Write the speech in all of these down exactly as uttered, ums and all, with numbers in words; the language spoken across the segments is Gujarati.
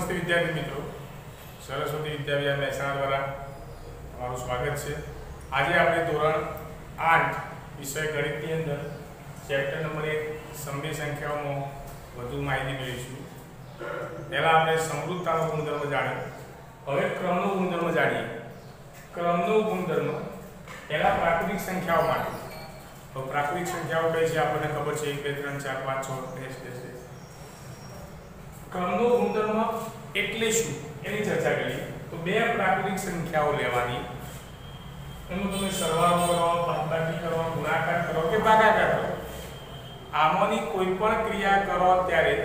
નમસ્તે વિદ્યાર્થી મિત્રો, સરસ્વતી વિદ્યાવિહાર મહેસાણા દ્વારા તમારું સ્વાગત છે। આજે આપણે ધોરણ આઠ વિષય ગણિતની અંદર ચેપ્ટર નંબર એક સમય સંખ્યાઓમાં વધુ માહિતી મેળવીશું। પહેલા આપણે સમૃદ્ધતાનો ગુણધર્મ જાણ્યો, હવે ક્રમનો ગુણધર્મ જાણીએ। ક્રમનો ગુણધર્મ પહેલા પ્રાકૃતિક સંખ્યાઓ માટે, તો પ્રાકૃતિક સંખ્યાઓ કઈ છે આપણને ખબર છે, એક બે ત્રણ ચાર પાંચ છ ડેશ ડેશ ડેશ। ક્રમનો ગુણધર્મ એટલે શું એની ચર્ચા કરીએ। તો બે પ્રાકૃતિક સંખ્યાઓ લેવાની, એનો તમે સરવાળો કરો, બાદબાકી કરો, ગુણાકાર કરો કે ભાગાકાર કરો, આમાંની કોઈ પણ ક્રિયા કરો ત્યારે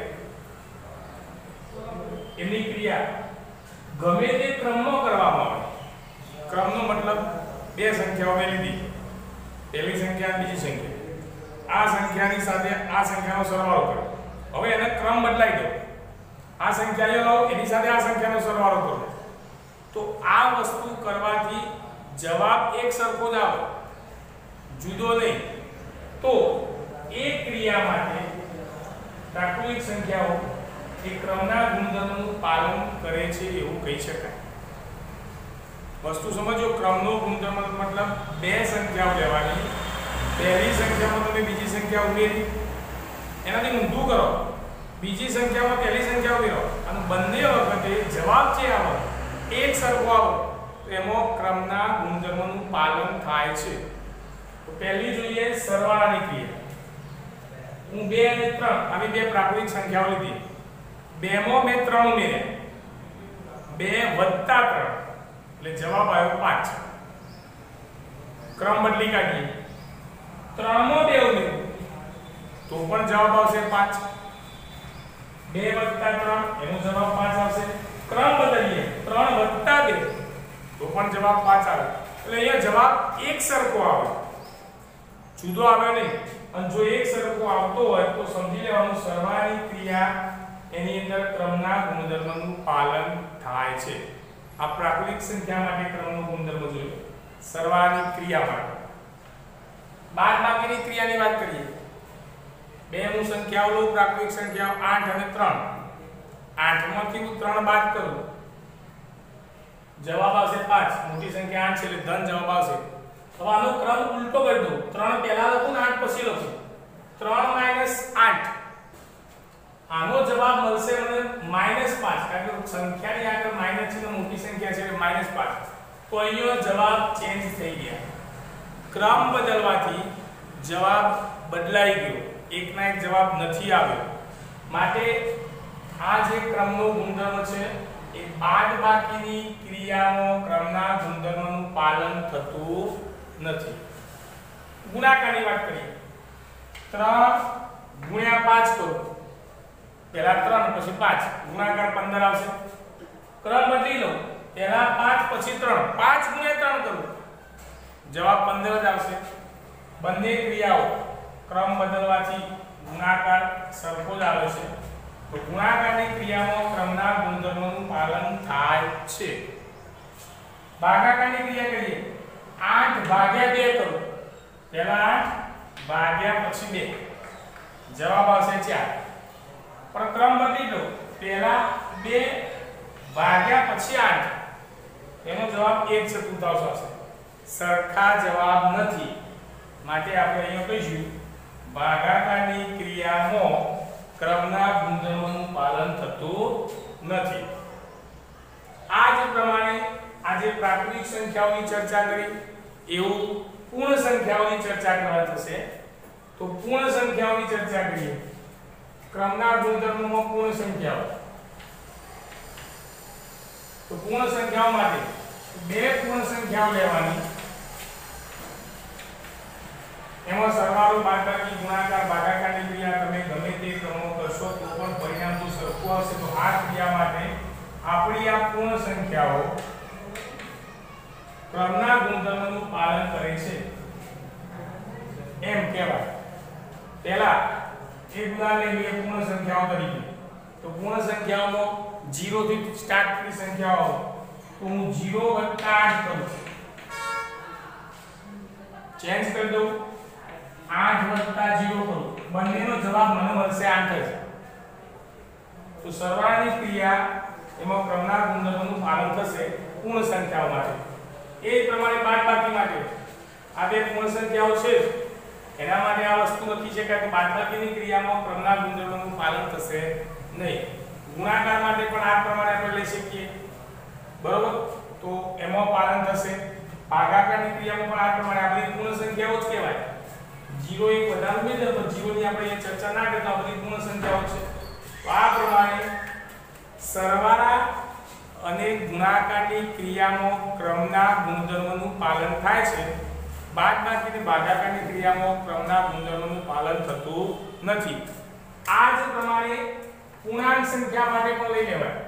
એની ક્રિયા ગમે તે ક્રમમાં કરવામાં આવે। ક્રમનો મતલબ બે સંખ્યાઓ મેં લીધી, પહેલી સંખ્યા અને બીજી સંખ્યા, આ સંખ્યાની સાથે આ સંખ્યાનો સરવાળો કરો, હવે એને ક્રમ બદલાઈ દો, આ સંખ્યા લો એની સાથે આ સંખ્યાનો સરવાળો કરો, તો આ વસ્તુ કરવાથી જવાબ એક સરખો જ આવે, જુદો નહીં। તો એ ક્રિયા માટે પ્રાકૃતિક સંખ્યાઓ એ ક્રમના ગુણધર્મનું પાલન કરે છે એવું કહી શકાય। વસ્તુ સમજો, ક્રમનો ગુણધર્મ મતલબ બે સંખ્યાઓ લેવાની, પહેલી સંખ્યામાં તમે બીજી સંખ્યા ઉમેરી, એનાથી ઊંધું કરો, બીજી સંખ્યામાં પહેલી સંખ્યા ઉમેરો અને બંને વખતે જવાબ જે આવે એક સરખો આવે, તો એમાં ક્રમના ગુણધર્મનું પાલન થાય છે। તો પહેલી જોઈએ સરવાળાની ક્રિયા। હું બે અને ત્રણ આવી બે પ્રાકૃતિક સંખ્યાઓ લીધી, બેમાં મેં ત્રણ ઉમેર્યા, બે વત્તા ત્રણ એટલે જવાબ આવ્યો પાંચ। ક્રમ બદલી કાઢીએ, ત્રણ માં બે ઉમેર્યું તો પણ જવાબ આવશે પાંચ, બે વત્તા ત્રણ એનો જવાબ પાંચ આવશે। ક્રમ બદલીએ, ત્રણ વત્તા બે તો પણ જવાબ પાંચ આવે, એટલે અહીંયા જવાબ એક સરખો આવે, જુદો આવે નહીં। અને જો એક સરખો આવતો હોય તો સમજી લેવાનું સરવાળાની ક્રિયા એની અંદર ક્રમના ગુણધર્મનું પાલન થાય છે। આ પ્રાકૃતિક સંખ્યા માટે ક્રમનો ગુણધર્મ જોયો, સરવાળાની ક્રિયા માટે। બાદબાકીની ક્રિયાની વાત કરીએ, બે હું સંખ્યાઓ લઉં, પ્રાકૃતિક સંખ્યાઓ આઠ અને ત્રણ, આઠ માંથી હું ત્રણ બાદ કરું, જવાબ આવશે પાંચ, મોટી સંખ્યા આઠ છે એટલે ધન જવાબ આવશે। હવે આનો ક્રમ ઉલટો કરી દો, ત્રણ પહેલા લખું ને આઠ પછી લખું, ત્રણ માઈનસ આઠ, આનો જવાબ મળશે મને માઈનસ પાંચ, કારણ કે સંખ્યાની આગળ માઈનસ છે ને મોટી સંખ્યા છે એટલે માઈનસ પાંચ, તો અહીંનો જવાબ ચેન્જ થઈ ગયા। ક્રમ બદલવાથી જવાબ બદલાઈ ગયો, એકના એક જવાબ નથી આવ્યો, માટે આ જે ક્રમનો ગુણધર્મ છે એ બાદબાકીની ક્રિયામાં ક્રમના ગુણધર્મનું પાલન થતું નથી। ગુણાકારની વાત કરીએ, ત્રણ ગુણ્યા પાંચ કરો, પહેલા ત્રણ પછી પાંચ, ગુણાકાર પંદર આવશે। ક્રમ બદલી લો, પહેલા પાંચ પછી ત્રણ, પાંચ ગુણ્યા ત્રણ કરો, જવાબ પંદર જ આવશે। બંને ક્રિયાઓ ક્રમ બદલવાથી ગુણાકાર સરખો જ આવે છે, તો ગુણાકારની ક્રિયામાં ક્રમના ગુણધર્મનું પાલન થાય છે। ભાગાકારની ક્રિયા કરીએ, આઠ ભાગ્યા બે કરો, પહેલા આઠ ભાગ્યા પછી બે, જવાબ આવશે ચાર, પણ ક્રમ બદલી લો, પહેલા બે ભાગ્યા પછી આઠ, એનો જવાબ એક ચતુર્થાંશ આવશે। સરખા જવાબ નથી, માટે આપણે અહીંયા કહીશું ભાગાકારની ક્રિયામાં ક્રમના ગુણધર્મનું પાલન થતું નથી। આ જ પ્રમાણે આજે પ્રાકૃતિક સંખ્યાઓની ચર્ચા કરી, એવું પૂર્ણ સંખ્યાઓની ચર્ચા કરવા થશે। તો પૂર્ણ સંખ્યાઓની ચર્ચા કરીએ, ક્રમના ગુણધર્મોમાં પૂર્ણ સંખ્યાઓ, તો પૂર્ણ સંખ્યાઓ માટે બે પૂર્ણ સંખ્યાઓ લેવાની, એમાં સરવાળો, બાદબાકી, ગુણાકાર, ભાગાકારની ક્રિયા તમે ગમે તે ક્રમમાં કરશો તો પણ પરિણામ તો સરખું આવશે। તો આ ક્રિયા માટે આપણી આ પૂર્ણ સંખ્યાઓ ક્રમના ગુણધર્મનું પાલન કરે છે એમ કહેવાય। પહેલા એક ઉદાહરણ લઈએ પૂર્ણ સંખ્યાઓ તરીકે, તો પૂર્ણ સંખ્યાઓમાં ઝીરો થી સ્ટાર્ટ થતી સંખ્યાઓ, તો હું ઝીરો વત્તા આઠ કરું, ચેન્જ કરી દઉં, આઠ વત્તા ઝીરો કરું, બંનેનો જવાબ મને મળશે આઠ જ। તો સરવાળાની ક્રિયા એમાં ક્રમના ગુણધર્મોનું પાલન થશે પૂર્ણ સંખ્યાઓ માટે. એ જ પ્રમાણે બાદબાકી માટે આ બે પૂર્ણ સંખ્યાઓ છે એના માટે આ વસ્તુ લખી શકાય કે બાદબાકીની ક્રિયામાં ક્રમના ગુણધર્મોનું પાલન થશે નહીં. ગુણાકાર માટે પણ આ પ્રમાણે આપણે લઈ શકીએ, બરોબર? તો એમાં પાલન થશે. ભાગાકારની ક્રિયામાં પણ આ પ્રમાણે આ બધી પૂર્ણ સંખ્યાઓ જ કહેવાય. ઝીરો એક વધારે ઉમેરીએ તો ઝીરો ની આપણે અહીંયા ચર્ચા ના કરતા, બધી પૂર્ણ સંખ્યાઓ છે. તો આ પ્રમાણે સરવાળા અને ગુણાકારની ક્રિયામાં ક્રમના ગુણધર્મોનું પાલન થાય છે. બાદબાકી અને ભાગાકારની ક્રિયામાં ક્રમના ગુણધર્મોનું પાલન થતું નથી. આ જ પ્રમાણે પૂર્ણાંક સંખ્યા માટે પણ લઈ લેવાય.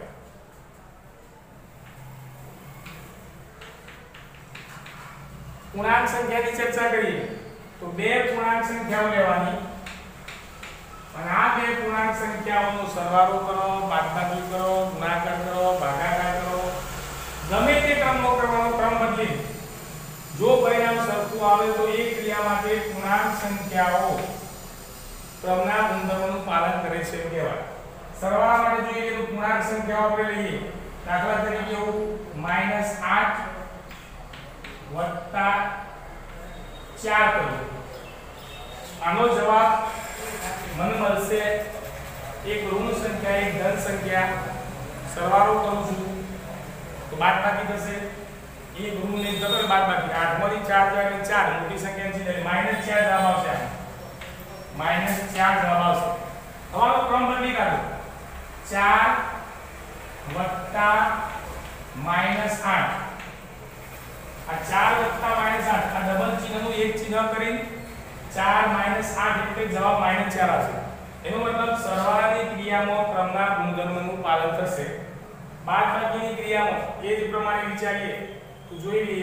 પૂર્ણાંક સંખ્યાની ચર્ચા કરીએ તો બે પૂર્ણાંક સંખ્યાઓ લેવાની અને આ બે પૂર્ણાંક સંખ્યાઓનો સરવાળો કરો, બાદબાકી કરો, ગુણાકાર કરો, ભાગાકાર કરો, ગમે તે ક્રમનો કરવાનો, ક્રમ બદલી જો પરિણામ સરખું આવે તો એ ક્રિયા માટે પૂર્ણાંક સંખ્યાઓ ક્રમના ગુણધર્મોનું પાલન કરે છે એમ કહેવાય. સરવાળા માટે જોઈએ તો પૂર્ણાંક સંખ્યાઓ આપણે લઈએ. દાખલા તરીકે માઈનસ આઠ વત્તા ચાર કરીએ. આનો જવાબ મને મળશે એક ઋણ સંખ્યા એક ધન સંખ્યા. સરવાળો કરું છું તો બાદબાકી થશે. એક ઋણ એક ધન બાદબાકી આઠ માંથી ચાર જાય એટલે ચાર મોટી સંખ્યા છે એટલે માઈનસ ચાર જવાબ આવશે. માઈનસ ચાર જવાબ આવશે. હવે ક્રમ બદલી કાઢો. ચાર વત્તા માઈનસ આઠ. આ ચાર વત્તા માઈનસ આઠ આ ડબલ ચિહ્નનું એક ચિહ્ન કરી ચાર માઈનસ આઠ એટલે જવાબ માઈનસ ચાર આવશે. એનો મતલબ સરવાળાની ક્રિયામાં ક્રમના ગુણધર્મનું પાલન થશે. બાદબાકીની ક્રિયામાં એ જ પ્રમાણે વિચારીએ તો જોઈ લઈએ.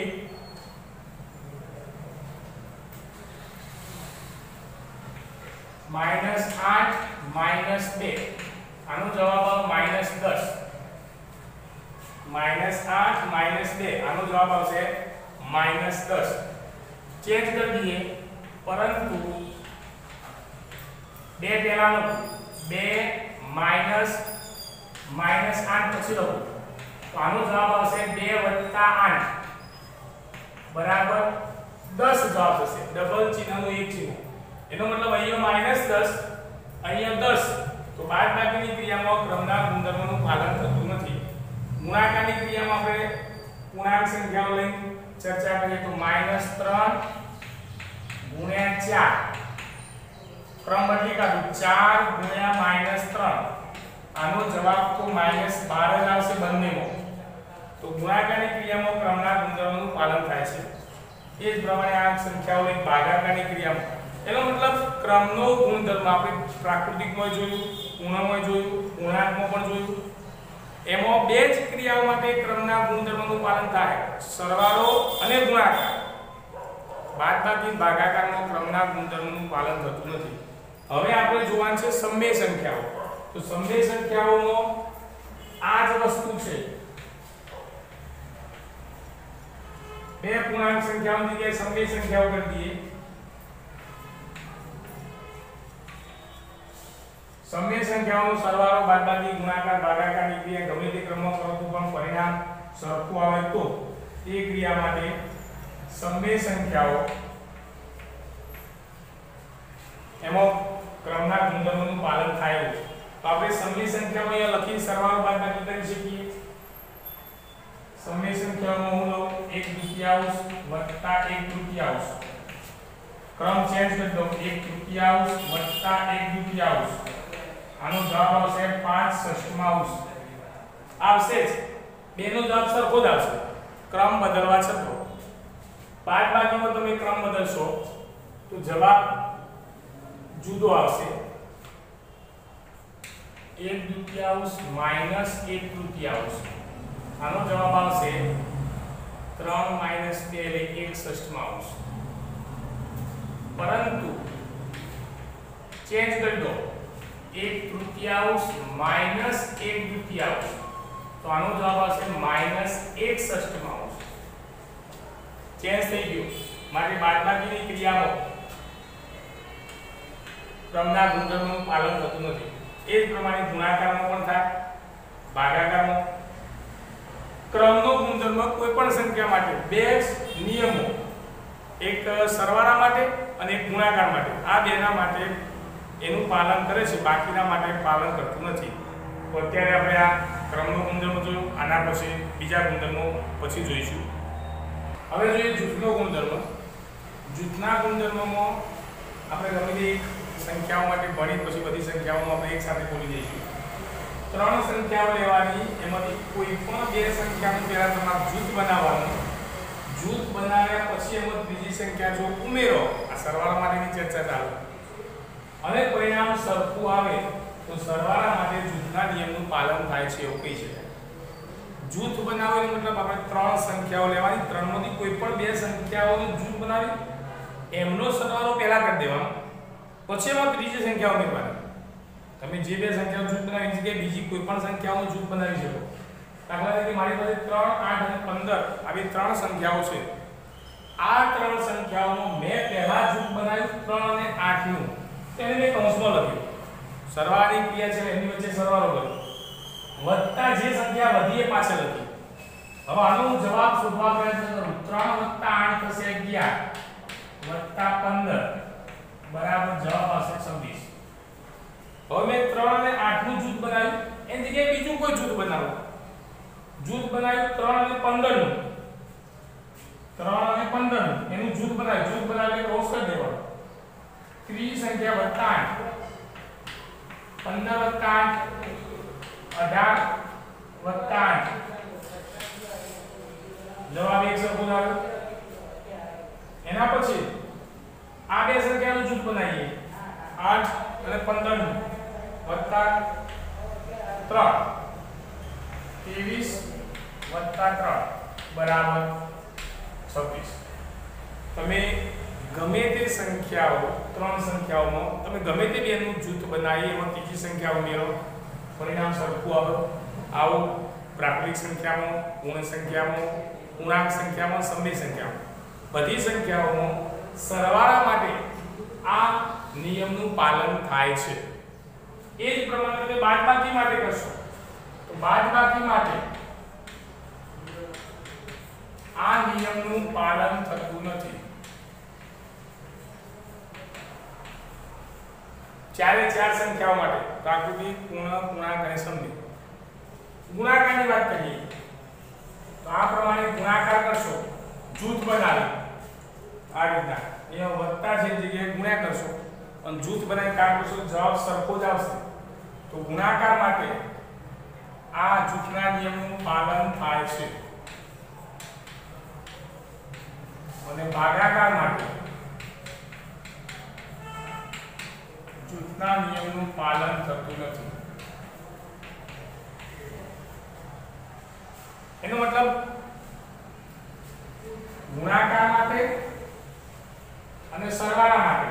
માઈનસ આઠ માઈનસ બે આનો જવાબ આવે માઈનસ દસ. માઈનસ આઠ માઈનસ બે આનો જવાબ આવશે માઈનસ દસ. ચેન્જ કરી દઈએ પરંતુ બે પહેલા લખો. બે માઈનસ માઈનસ આઠ પછી લખો તો આનો જવાબ આવશે બે વત્તા આઠ બરાબર દસ જવાબ થશે. ડબલ ચિહ્નનું એક ચિહ્ન. એનો મતલબ અહીંયા માઈનસ દસ અહીંયા દસ. તો બાદબાકીની ક્રિયામાં ક્રમના ગુણધર્મોનું પાલન થતું નથી. ગુણાકારની ક્રિયામાં આપણે પૂર્ણાંક સંખ્યાઓ લઈને ચર્ચા કરીએ તો માઈનસ ત્રણ ગુણ્યા ચાર. ક્રમ બદલી કાઢો. ચાર ગુણ્યા માઈનસ ત્રણ આનો જવાબ તો માઈનસ બાર જ આવશે બંનેમાં. તો ગુણાકારની ક્રિયામાં ક્રમના ગુણધર્મોનું પાલન થાય છે. એ જ પ્રમાણે આ સંખ્યાઓ લઈને ભાગાકારની ક્રિયામાં એનો મતલબ ક્રમનો ગુણધર્મ આપણે પ્રાકૃતિકમાં જોયું, પૂર્ણમાં જોયું, પૂર્ણાંકમાં પણ જોયું. એમાં બે જ ક્રિયાઓ માટે ક્રમના ગુણધર્મોનું પાલન થાય, સરવાળો અને ગુણાકાર. બાદબાકી ભાગાકારમાં ક્રમના ગુણધર્મોનું પાલન થતું નથી. હવે આપણે જોવાનું છે સમય સંખ્યાઓ. તો સમય સંખ્યાઓમાં આ જ વસ્તુ છે. બે પૂર્ણાંક સંખ્યાઓની જગ્યાએ સમય સંખ્યાઓ કરી દઈએ. સમય સંખ્યાઓનો સરવાળો, બાદબાકી, ગુણાકાર, ભાગાકારની ક્રિયા ગમે તે ક્રમમાં કરો તો પણ પરિણામ સરખું આવે તો એ ક્રિયા માટે સમય સંખ્યાઓ એમાં ક્રમના ગુણધર્મોનું પાલન થાય છે. તો આપણે સમય સંખ્યાઓ અહીંયા લખી સરવાળો બાદબાકી કરી શકીએ. સમય સંખ્યાઓનો હું લઉં એક તૃતીયાંશ વત્તા એક તૃતીયાંશ. ક્રમ ચેન્જ કરી દો. એક તૃતીયાંશ વત્તા એક તૃતીયાંશ આનો જવાબ આવશે પાંચ ષષ્ઠમાંશ. આવશે જ. બેનો જવાબ સરખો જ આવશે ક્રમ બદલવા છતો. બાદબાકીમાં તમે ક્રમ બદલશો તો જવાબ જુદો આવશે. એક તૃતીયાંશ માઈનસ એક તૃતીયાંશ આનો જવાબ આવશે ત્રણ માઈનસ બે એટલે એક ષષ્ઠમાંશ. પરંતુ ચેન્જ કરી દો. એક તૃતીયાંશ માઈનસ એક તૃતીયાંશ તો આનો જવાબ આવશે માઈનસ એક ષષ્ઠમાંશ. ચેન્જ થઈ ગયું. માટે બાદબાકીની ક્રિયામાં ક્રમના ગુણધર્મોનું પાલન થતું નથી. એ જ પ્રમાણે ગુણાકારમાં પણ થાય, ભાગાકારમાં ક્રમનો ગુણધર્મ કોઈ પણ સંખ્યા માટે બે નિયમો, એક સરવાળા માટે અને એક ગુણાકાર માટે, આ બેના માટે એનું પાલન કરે છે, બાકીના માટે પાલન કરતું નથી. તો અત્યારે આપણે આ ક્રમનો ગુણધર્મ જોયું, આના પછી બીજા ગુણધર્મો પછી જોઈશું. હવે જોઈએ જૂથનો ગુણધર્મ. જૂથના ગુણધર્મમાં આપણે ગમે તે સંખ્યાઓ માટે ભણી પછી બધી સંખ્યાઓનો આપણે એક સાથે બોલી દઈશું. ત્રણ સંખ્યાઓ લેવાની, એમાંથી કોઈ પણ બે સંખ્યાનું પહેલા તમારે જૂથ બનાવવાનું. જૂથ બનાવ્યા પછી એમાં બીજી સંખ્યા જો ઉમેરો, આ સરવાળા માટેની ચર્ચા ચાલુ, અને પરિણામ સરખું આવે તો સરવાળા માટે જૂથના નિયમનું પાલન થાય છે એવું કહી શકાય. જૂથ બનાવવાનો મતલબ આપણે ત્રણ સંખ્યાઓ લેવાની, ત્રણમાંથી કોઈ પણ બે સંખ્યાઓનું જૂથ બનાવી એમનો સરવાળો પહેલા કરી દેવાનો, પછી એમાં ત્રીજી સંખ્યા ઉમેરવાની. તમે જે બે સંખ્યાઓ જૂથ બનાવી જગ્યાએ બીજી કોઈ પણ સંખ્યાઓનું જૂથ બનાવી શકો. દાખલા તરીકે મારી પાસે ત્રણ, આઠ અને પંદર આવી ત્રણ સંખ્યાઓ છે. આ ત્રણ સંખ્યાઓનું મેં પહેલા જૂથ બનાવ્યું ત્રણ અને આઠ નું, તેને મેં કૌંસમાં લખ્યું. સરવાળાની ક્રિયા છે એની વચ્ચે સરવાળો કર્યો, વત્તા જે સંખ્યા વધી એ પાછળ લખી. હવે આનો જવાબ શોધવા પ્રયત્ન કરું. ત્રણ વત્તા આઠ થશે અગિયાર, વત્તા પંદર બરાબર જવાબ આવશે છવ્વીસ. હવે મેં ત્રણ અને આઠ નું જૂથ બનાવ્યું, એની જગ્યાએ બીજું કોઈ જૂથ બનાવો. જૂથ બનાવ્યું ત્રણ અને પંદર નું, ત્રણ અને પંદર નું એનું જૂથ બનાવ્યું. જૂથ બનાવીને ક્રોસ કરી દેવાનું. ત્રીજી સંખ્યા વત્તા આઠ, પંદર વત્તા આઠ અઢાર વત્તા આઠ, જવાબ એક સરખો આવે. એના પછી આ બે સંખ્યાનું જૂથ બનાવીએ, આઠ અને પંદર નું વત્તા ત્રણ, ત્રેવીસ વત્તા ત્રણ બરાબર છવ્વીસ. તમે ગમે તે સંખ્યાઓ, ત્રણ સંખ્યાઓમાં તમે ગમે તે બેનું જૂથ બનાવી એમાં ત્રીજી સંખ્યા ઉમેરો, પરિણામ સરખું આવે. આવું પ્રાકૃતિક સંખ્યામાં, પૂર્ણ સંખ્યામાં, પૂર્ણાંક સંખ્યામાં, સમય સંખ્યામાં, બધી સંખ્યાઓમાં સરવાળા માટે આ નિયમનું પાલન થાય છે. એ જ પ્રમાણે તમે બાદબાકી માટે કરશો તો બાદબાકી માટે આ નિયમનું પાલન થતું નથી. ચારે ચાર સંખ્યાઓ માટે પ્રાકૃતિક, પૂર્ણ, પૂર્ણાંક અને સમય. ગુણાકારની વાત કરીએ તો આ પ્રમાણે ગુણાકાર કરશો, જૂથ બનાવી આ રીતના અહીંયા વત્તા છે જગ્યાએ ગુણ્યા કરશો અને જૂથ બનાવી કાઢશો તો જવાબ સરખો જ આવશે. તો ગુણાકાર માટે આ જૂથના નિયમનું પાલન થાય છે અને ભાગાકાર માટે જૂથના નિયમનું પાલન થતું નથી. એનો મતલબ ગુણાકાર માટે અને સરવાળા માટે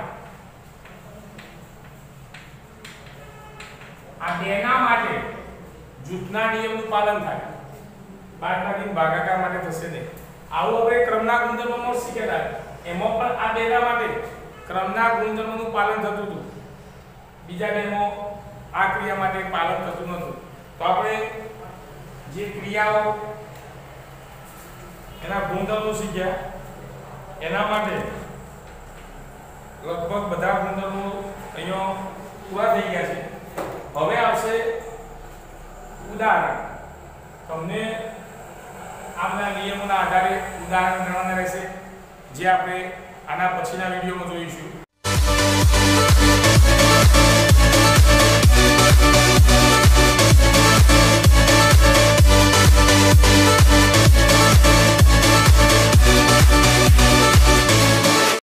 આ બેના માટે જૂથના નિયમનું પાલન થાય, બાદબાકી ભાગાકાર માટે થશે નહીં. આવું આપણે ક્રમના ગુણધર્મમાં શીખ્યા હતા, એમાં પણ આ બેના માટે ક્રમના ગુણધર્મનું પાલન થતું હતું, બીજા બેમાં આ ક્રિયા માટે પાલન થતું નહોતું. તો આપણે જે ક્રિયાઓ એના ગુણધર્મો શીખ્યા એના માટે લગભગ બધા ગુણધર્મો અહીંયા પૂરા થઈ ગયા છે. હવે આવશે ઉદાહરણ. તમને આપણા નિયમોના આધારે ઉદાહરણ ગણવાના રહેશે, જે આપણે આના પછીના વિડીયોમાં જોઈશું.